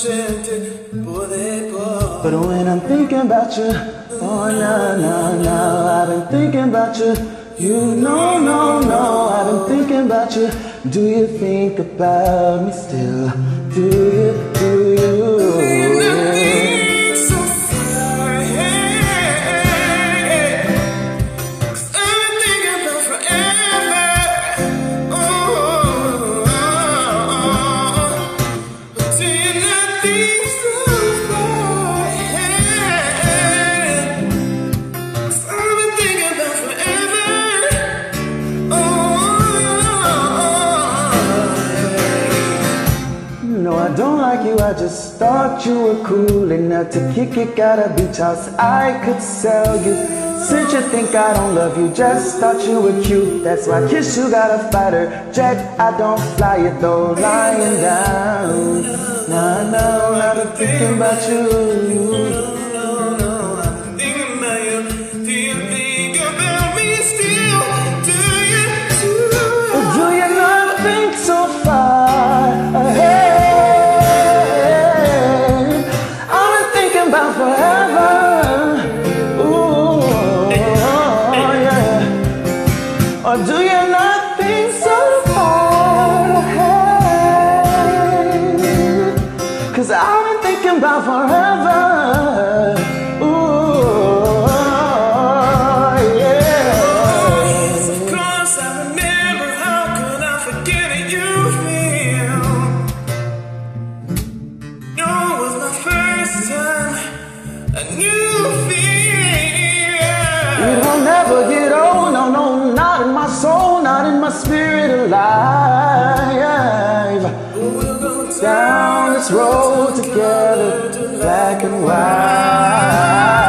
But when I'm thinking about you, oh no, I've been thinking about you. You know, no, I've been thinking about you. Do you think about me still? Do you? No, I don't like you, I just thought you were cool enough to kick it at a beach house. I could sell you. Since you think I don't love you, just thought you were cute. That's why I kiss you, got a fighter jet. I don't fly it though, lying down. No, I've been thinking about you. Or do you not think so far ahead? 'Cause I've been thinking about forever. Ooh, yeah. Of course I remember, how could I forget it? You feel. No, it was my first time. A new feel. It'll never get old, no, not in my soul, not in my spirit alive. Down this road together, black and white.